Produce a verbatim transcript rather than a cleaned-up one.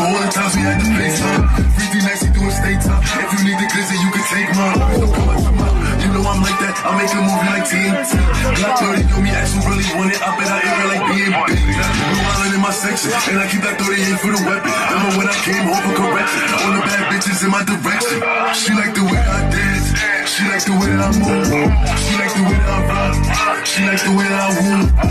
for all the times we had to play time. Freaky nights, he doing stay time. If you need the glizzy, you can take mine. Don't come out your mouth. You know I'm like that. I make a movie like T N T. Glock thirty on me, ask who really want it. I bet I air it like B M B. I'm wildin' in my section, and I keep that thirty-eight for the weapon. Remember when I came home for correction? All the bad bitches in my direction. She like the way I dance. She like the way that I move. She like the way that I rock. She like the way that I woo.